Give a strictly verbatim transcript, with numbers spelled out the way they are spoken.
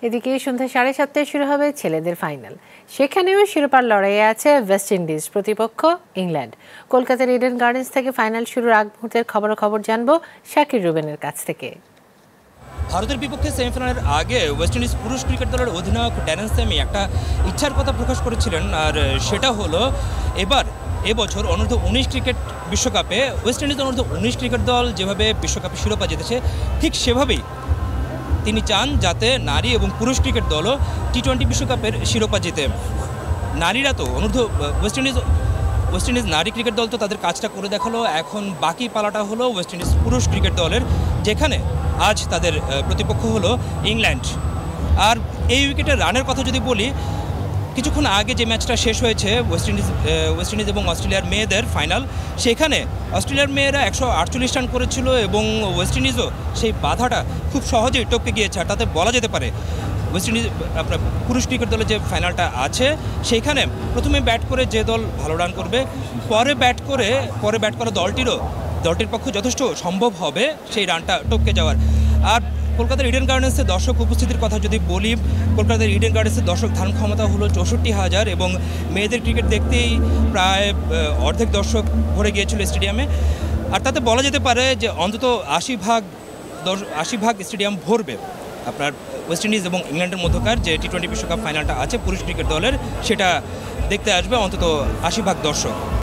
এদিকে সন্ধ্যা সাড়ে সাতটায় শুরু হবে ছেলেদের ফাইনাল। সেখানেও শিরোপার লড়াইয়ে আছে ওয়েস্ট ইন্ডিজ, প্রতিপক্ষ ইংল্যান্ড। কলকাতার ইডেন গার্ডেন্স থেকে ফাইনাল শুরুর আগ মুহূর্তের খবরাখবর জানবো শাকির রুবেনের কাছ থেকে। ভারতের বিপক্ষে সেমিফাইনালের আগে ওয়েস্ট ইন্ডিজ পুরুষ ক্রিকেট দলের অধিনায়ক ড্যারেন স্যামি একটা ইচ্ছার কথা প্রকাশ করেছিলেন, আর সেটা হলো এবার এবছর অনূর্ধ্ব উনিশ ক্রিকেট বিশ্বকাপে ওয়েস্ট ইন্ডিজ অনূর্ধ্ব উনিশ ক্রিকেট দল যেভাবে বিশ্বকাপে শিরোপা জিতেছে ঠিক সেভাবেই তিনি চান যাতে নারী এবং পুরুষ ক্রিকেট দলও টি টোয়েন্টি বিশ্বকাপের শিরোপা জিতে। নারীরা তো অনূর্ধ্ব ওয়েস্ট ইন্ডিজ ওয়েস্ট ইন্ডিজ নারী ক্রিকেট দল তো তাদের কাজটা করে দেখালো, এখন বাকি পালাটা হলো ওয়েস্ট ইন্ডিজ পুরুষ ক্রিকেট দলের, যেখানে আজ তাদের প্রতিপক্ষ হলো ইংল্যান্ড। আর এই উইকেটের রানের কথা যদি বলি, কিছুক্ষণ আগে যে ম্যাচটা শেষ হয়েছে ওয়েস্ট ইন্ডিজ ওয়েস্ট ইন্ডিজ এবং অস্ট্রেলিয়ার মেয়েদের ফাইনাল, সেখানে অস্ট্রেলিয়ার মেয়েরা একশো আটচল্লিশ রান করেছিল এবং ওয়েস্ট ইন্ডিজও সেই বাধাটা খুব সহজেই টপকে গিয়েছে। আর তাতে বলা যেতে পারে ওয়েস্ট ইন্ডিজ আপনার পুরুষ ক্রিকেট দলের যে ফাইনালটা আছে সেইখানে প্রথমে ব্যাট করে যে দল ভালো রান করবে, পরে ব্যাট করে পরে ব্যাট করা দলটিরও দলটির পক্ষে যথেষ্ট সম্ভব হবে সেই রানটা টপকে যাওয়ার। আর কলকাতার ইডেন গার্ডেন্সের দর্শক উপস্থিতির কথা যদি বলি, কলকাতার ইডেন গার্ডেন্সের দর্শক ধারণ ক্ষমতা হলো চৌষট্টি হাজার এবং মেয়েদের ক্রিকেট দেখতেই প্রায় অর্ধেক দর্শক ভরে গিয়েছিল স্টেডিয়ামে। আর তাতে বলা যেতে পারে যে অন্তত আশি ভাগ আশি ভাগ স্টেডিয়াম ভরবে আপনার ওয়েস্ট ইন্ডিজ এবং ইংল্যান্ডের মধ্যকার যে টি টোয়েন্টি বিশ্বকাপ ফাইনালটা আছে পুরুষ ক্রিকেট দলের, সেটা দেখতে আসবে অন্তত আশি ভাগ দর্শক।